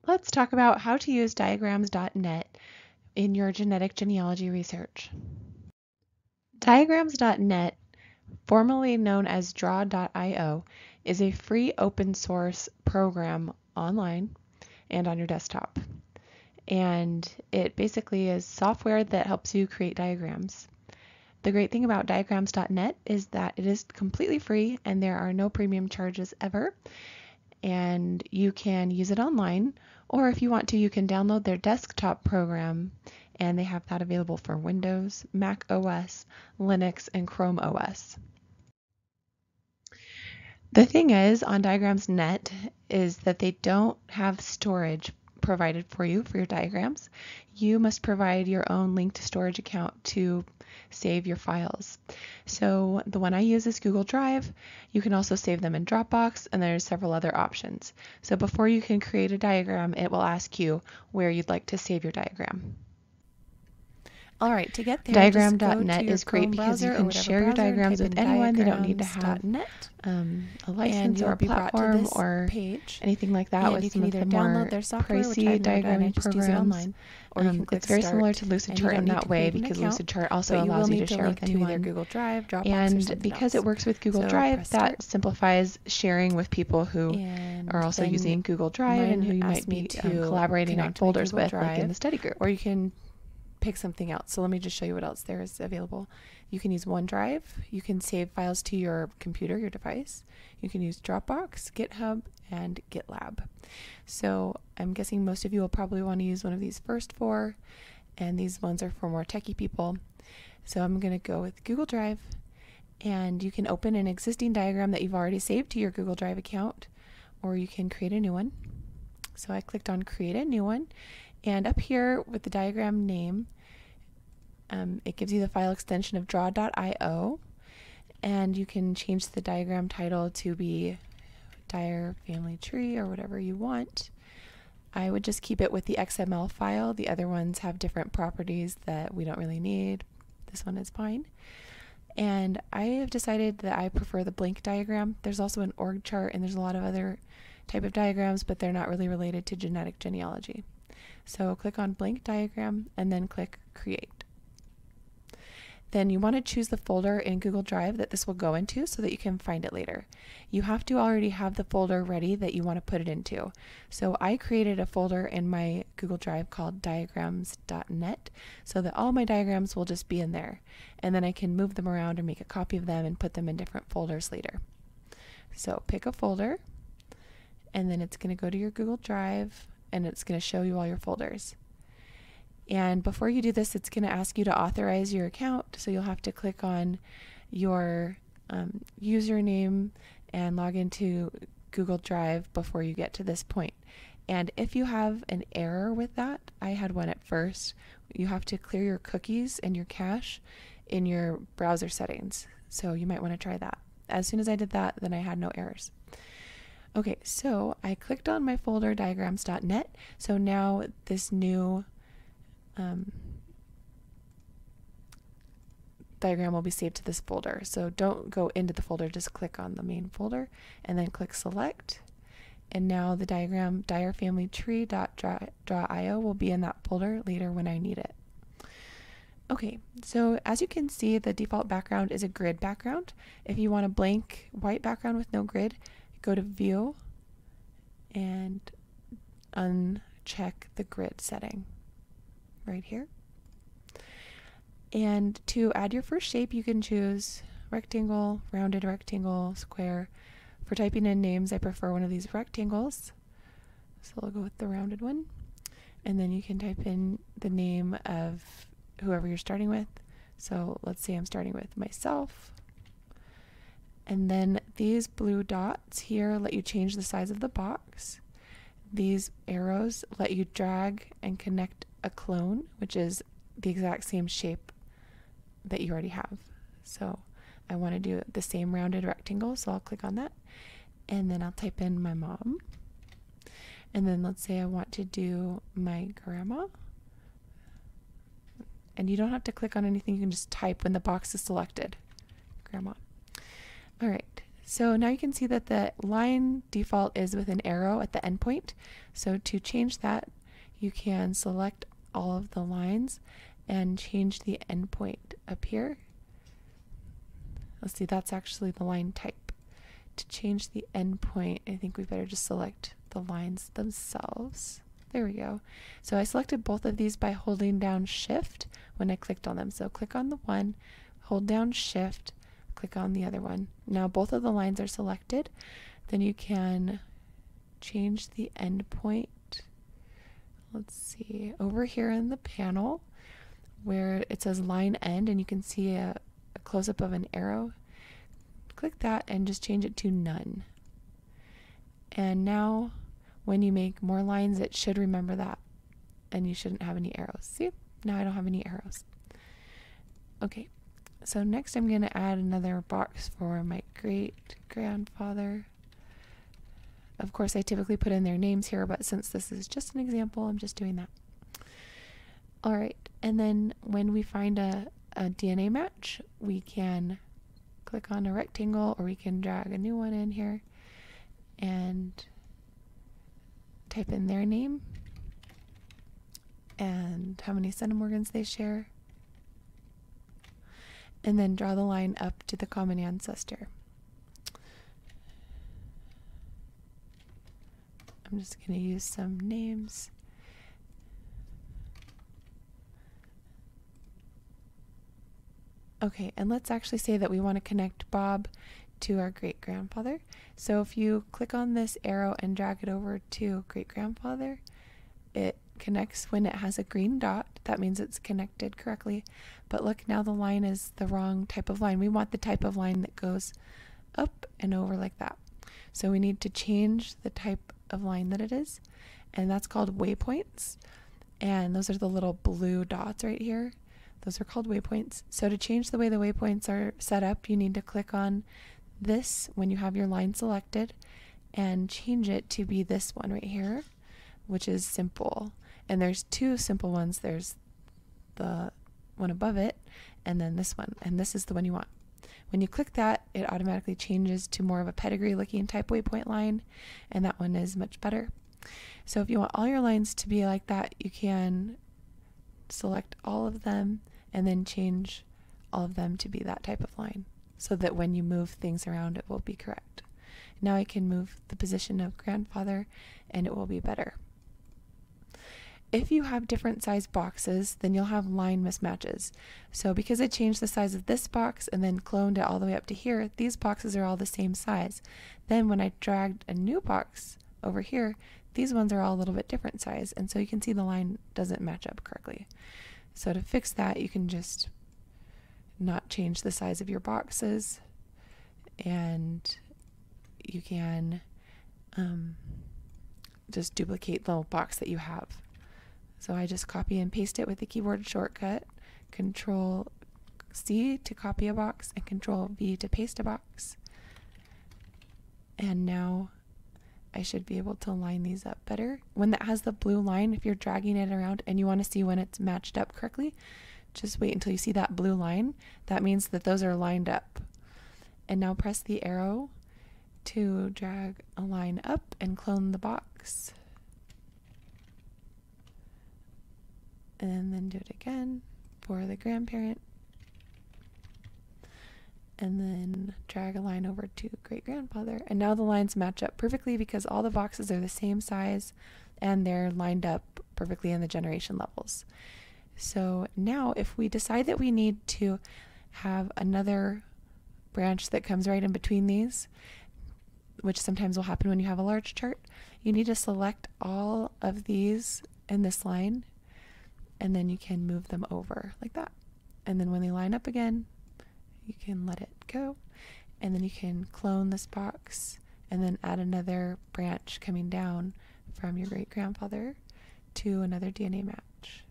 Let's talk about how to use diagrams.net in your genetic genealogy research. Diagrams.net, formerly known as draw.io, is a free open source program online and on your desktop. And it basically is software that helps you create diagrams. The great thing about diagrams.net is that it is completely free and there are no premium charges ever. And you can use it online, or if you want to, you can download their desktop program, and they have that available for Windows, Mac OS, Linux, and Chrome OS. The thing is, on Diagrams.net is that they don't have storage provided for you for your diagrams. You must provide your own link to storage account to save your files. So the one I use is Google Drive. You can also save them in Dropbox, and there's several other options. So before you can create a diagram, it will ask you where you'd like to save your diagram. All right, to get there, Diagram.net is great because you can share your diagrams with anyone. They don't need to have a license or a platform or anything like that with some of the more pricey diagramming programs. It's very similar to Lucidchart in that way because Lucidchart also allows you to share with anyone. Google Drive, Dropbox, and because it works with Google Drive, that simplifies sharing with people who are also using Google Drive and who you might be collaborating on folders with, like in the study group. Or you can pick something else. So let me just show you what else there is available. You can use OneDrive. You can save files to your computer, your device. You can use Dropbox, GitHub, and GitLab. So I'm guessing most of you will probably want to use one of these first four, and these ones are for more techie people. So I'm going to go with Google Drive, and you can open an existing diagram that you've already saved to your Google Drive account, or you can create a new one. So I clicked on Create a New One, and up here with the diagram name, it gives you the file extension of draw.io, and you can change the diagram title to be Dyer Family Tree or whatever you want. I would just keep it with the XML file. The other ones have different properties that we don't really need. This one is fine. And I have decided that I prefer the blank diagram. There's also an org chart, and there's a lot of other type of diagrams, but they're not really related to genetic genealogy. So click on blank diagram and then click create. Then you want to choose the folder in Google Drive that this will go into so that you can find it later. You have to already have the folder ready that you want to put it into. So I created a folder in my Google Drive called diagrams.net so that all my diagrams will just be in there. And then I can move them around or make a copy of them and put them in different folders later. So pick a folder, and then it's going to go to your Google Drive, and it's going to show you all your folders. And before you do this, it's going to ask you to authorize your account. So you'll have to click on your username and log into Google Drive before you get to this point. And if you have an error with that, I had one at first, you have to clear your cookies and your cache in your browser settings. So you might want to try that. As soon as I did that, then I had no errors. Okay, so I clicked on my folder diagrams.net. So now this new diagram will be saved to this folder. So don't go into the folder, just click on the main folder and then click select. And now the diagram Dyer Family Tree.draw.io will be in that folder later when I need it. Okay, so as you can see, the default background is a grid background. If you want a blank white background with no grid, go to View and uncheck the grid setting right here. And to add your first shape, you can choose rectangle, rounded rectangle, square. For typing in names, I prefer one of these rectangles, so I'll go with the rounded one. And then you can type in the name of whoever you're starting with. So let's say I'm starting with myself. And then these blue dots here let you change the size of the box. These arrows let you drag and connect a clone, which is the exact same shape that you already have. So I want to do the same rounded rectangle, so I'll click on that. And then I'll type in my mom. And then let's say I want to do my grandma. And you don't have to click on anything, you can just type when the box is selected. Grandma. All right, So now you can see that the line default is with an arrow at the endpoint. So to change that, you can select all of the lines and change the endpoint up here. Let's see, that's actually the line type. To change the endpoint, I think we better just select the lines themselves. There we go. So I selected both of these by holding down Shift when I clicked on them. So click on the one, hold down Shift, click on the other one. Now both of the lines are selected. Then you can change the endpoint. Let's see, over here in the panel where it says line end, and you can see a close-up of an arrow. Click that and just change it to none. And now when you make more lines, it should remember that, and you shouldn't have any arrows. See, now I don't have any arrows. Okay, so next I'm going to add another box for my great-grandfather. Of course, I typically put in their names here, but since this is just an example, I'm just doing that. All right, and then when we find a DNA match, we can click on a rectangle, or we can drag a new one in here and type in their name and how many centimorgans they share, and then draw the line up to the common ancestor. I'm just going to use some names. Okay, and let's actually say that we want to connect Bob to our great-grandfather. So if you click on this arrow and drag it over to great-grandfather, it connects when it has a green dot. That means it's connected correctly. But look, now the line is the wrong type of line. We want the type of line that goes up and over like that. So we need to change the type of line that it is, and that's called waypoints. And those are the little blue dots right here. Those are called waypoints. So to change the way the waypoints are set up, you need to click on this when you have your line selected and change it to be this one right here, which is simple. And there's two simple ones. There's the one above it and then this one, and this is the one you want. When you click that, it automatically changes to more of a pedigree looking type waypoint line, and that one is much better. So if you want all your lines to be like that, you can select all of them and then change all of them to be that type of line, so that when you move things around, it will be correct. Now I can move the position of grandfather and it will be better. If you have different size boxes, then you'll have line mismatches. So because I changed the size of this box and then cloned it all the way up to here, these boxes are all the same size. Then when I dragged a new box over here, these ones are all a little bit different size, and so you can see the line doesn't match up correctly. So to fix that, you can just not change the size of your boxes, and you can just duplicate the box that you have. So I just copy and paste it with the keyboard shortcut, Control C to copy a box and Control V to paste a box. And now I should be able to line these up better. When that has the blue line, if you're dragging it around and you want to see when it's matched up correctly, just wait until you see that blue line. That means that those are lined up. And now press the arrow to drag a line up and clone the box. And then do it again for the grandparent. And then drag a line over to great-grandfather. And now the lines match up perfectly because all the boxes are the same size and they're lined up perfectly in the generation levels. So now if we decide that we need to have another branch that comes right in between these, which sometimes will happen when you have a large chart, you need to select all of these in this line, and then you can move them over like that. And then when they line up again, you can let it go, and then you can clone this box and then add another branch coming down from your great-grandfather to another DNA match.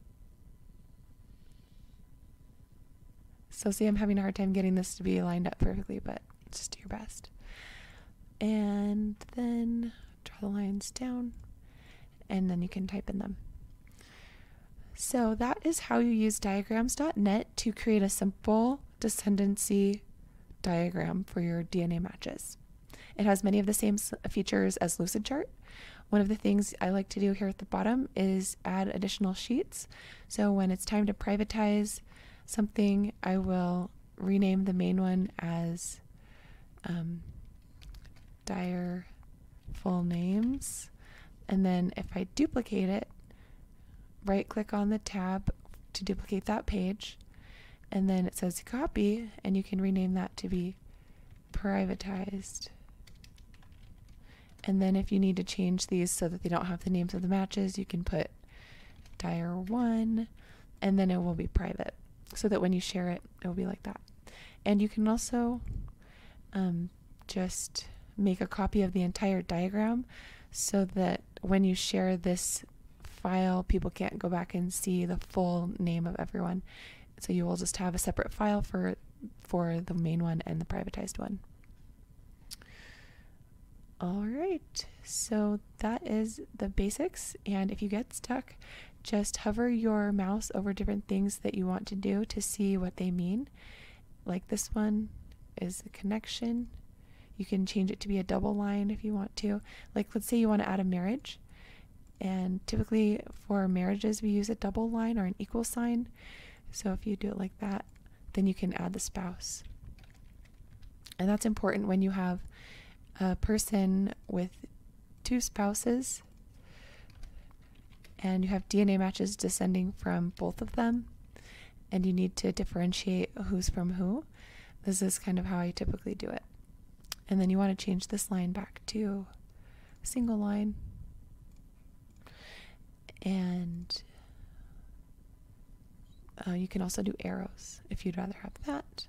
So see, I'm having a hard time getting this to be lined up perfectly, but just do your best. And then draw the lines down, and then you can type in them. So that is how you use diagrams.net to create a simple descendancy diagram for your DNA matches. It has many of the same features as Lucidchart. One of the things I like to do here at the bottom is add additional sheets. So when it's time to privatize something, I will rename the main one as Dyer full names. And then if I duplicate it, right click on the tab to duplicate that page. And then it says copy, and you can rename that to be privatized. And then if you need to change these so that they don't have the names of the matches, you can put Dyer 1, and then it will be private, so that when you share it, it will be like that. And you can also just make a copy of the entire diagram so that when you share this file, people can't go back and see the full name of everyone. So you will just have a separate file for the main one and the privatized one. All right, so that is the basics. And if you get stuck, just hover your mouse over different things that you want to do to see what they mean. Like this one is a connection. You can change it to be a double line if you want to. Like, let's say you want to add a marriage. And typically for marriages, we use a double line or an equal sign. So if you do it like that, then you can add the spouse. And that's important when you have a person with two spouses and you have DNA matches descending from both of them, and you need to differentiate who's from who. This is kind of how I typically do it. And then you want to change this line back to a single line. And you can also do arrows if you'd rather have that.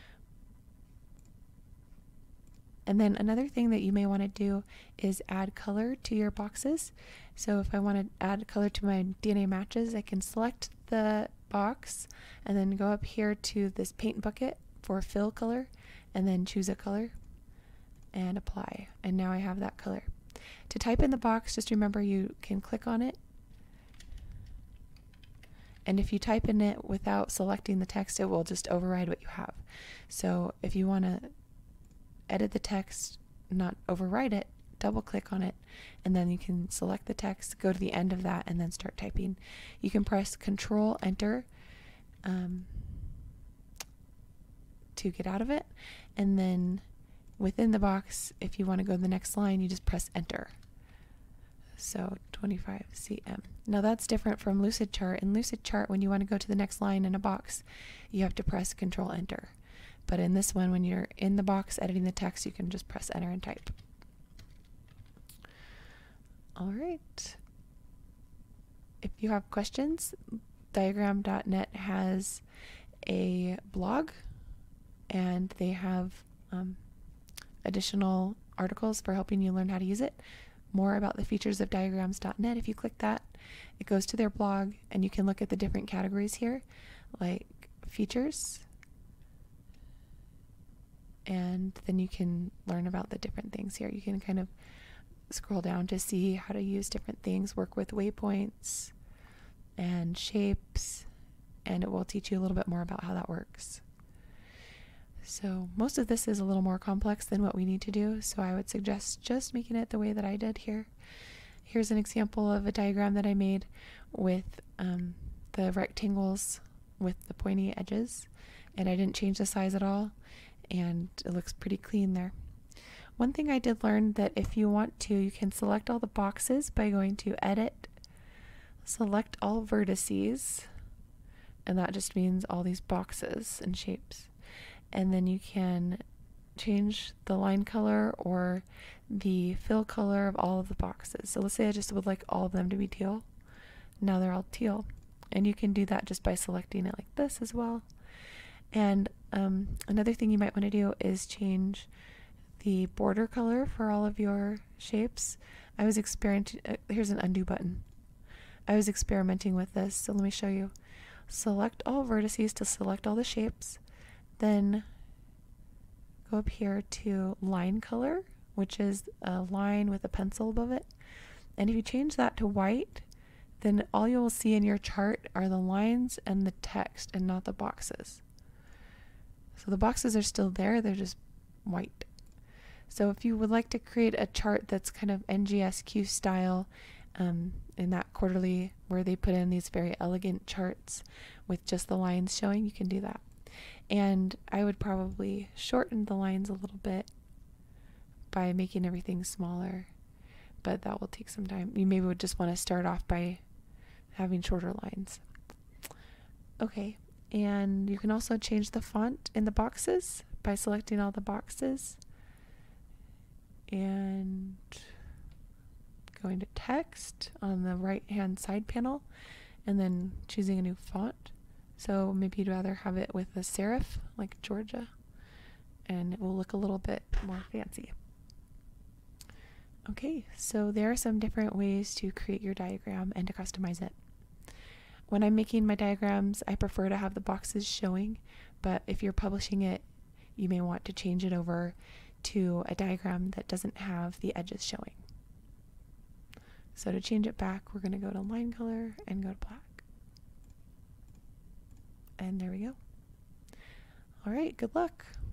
And then another thing that you may want to do is add color to your boxes. So if I want to add color to my DNA matches, I can select the box and then go up here to this paint bucket for fill color and then choose a color and apply. And now I have that color. To type in the box, just remember you can click on it. And if you type in it without selecting the text, it will just override what you have. So if you want to edit the text, not overwrite it, double click on it, and then you can select the text, go to the end of that, and then start typing. You can press Control Enter to get out of it, and then within the box, if you want to go to the next line, you just press Enter. So 25 cm. Now that's different from Lucidchart. In Lucidchart, when you want to go to the next line in a box, you have to press Control Enter. But in this one, when you're in the box editing the text, you can just press Enter and type. All right. If you have questions, diagram.net has a blog, and they have additional articles for helping you learn how to use it. More about the features of diagrams.net. If you click that, it goes to their blog, and you can look at the different categories here, like features, and then you can learn about the different things here. You can kind of scroll down to see how to use different things, work with waypoints and shapes, and it will teach you a little bit more about how that works. So most of this is a little more complex than what we need to do, so I would suggest just making it the way that I did here. Here's an example of a diagram that I made with the rectangles with the pointy edges, and I didn't change the size at all, and it looks pretty clean there. One thing I did learn that if you want to, you can select all the boxes by going to Edit, Select All Vertices, and that just means all these boxes and shapes. And then you can change the line color or the fill color of all of the boxes. So let's say I just would like all of them to be teal. Now they're all teal. And you can do that just by selecting it like this as well. And another thing you might want to do is change the border color for all of your shapes. I was experimenting, here's an undo button. I was experimenting with this, so let me show you. Select all vertices to select all the shapes. Then go up here to line color, which is a line with a pencil above it. And if you change that to white, then all you will see in your chart are the lines and the text and not the boxes. So the boxes are still there, they're just white. So if you would like to create a chart that's kind of NGSQ style, in that quarterly where they put in these very elegant charts with just the lines showing, you can do that. And I would probably shorten the lines a little bit by making everything smaller, but that will take some time. You maybe would just want to start off by having shorter lines. Okay, and you can also change the font in the boxes by selecting all the boxes and going to text on the right hand side panel and then choosing a new font. So maybe you'd rather have it with a serif like Georgia, and it will look a little bit more fancy. Okay, so there are some different ways to create your diagram and to customize it. When I'm making my diagrams, I prefer to have the boxes showing, but if you're publishing it, you may want to change it over to a diagram that doesn't have the edges showing. So to change it back, we're going to go to line color and go to black. And there we go. All right, good luck.